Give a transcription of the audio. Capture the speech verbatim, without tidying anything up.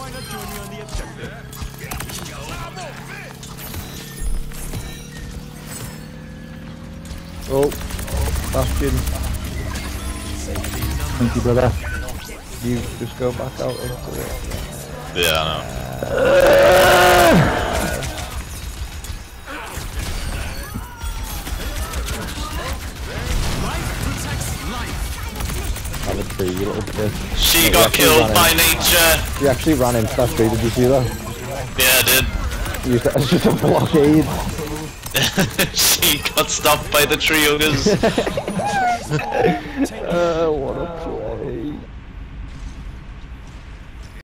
Oh, Bastion. Thank you, brother. You just go back out into it. Yeah, I know. Have a tree, you little bitch. She No, got killed by him. nature. You actually ran into that tree, did you see that? Yeah, I did. You used it as just a blockade. She got stopped by the tree huggers. uh, what a